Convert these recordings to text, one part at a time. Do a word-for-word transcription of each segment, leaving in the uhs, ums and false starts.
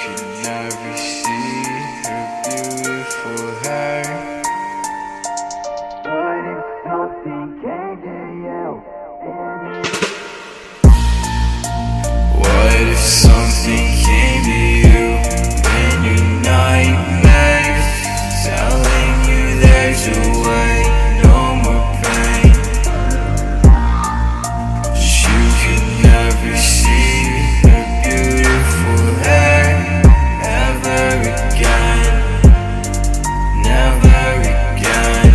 could never see her beautiful hair. What if something came to you and it What if something came to you in your nightmares, telling you there's a way, no more pain? You could never see her beautiful hair ever again, never again.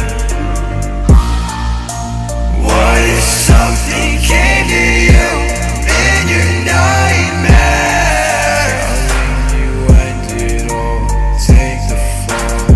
What if something came to you in your nightmares, telling you end it all, take the fall?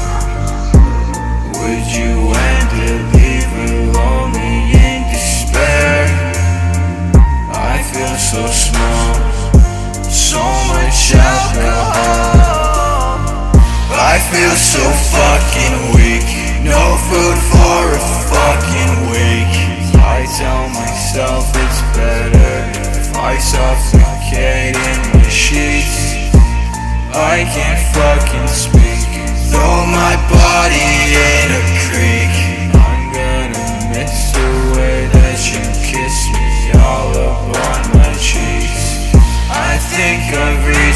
Would you end it, leave her lonely in despair? I feel so small, so much alcohol. I feel so fucking weak, no food for a fucking week. I tell myself it's better if I suffocate in my sheets. I can't fucking speak, throw my body in a creek. I'm gonna miss the way that you kiss me all up on my cheeks. I think I've reached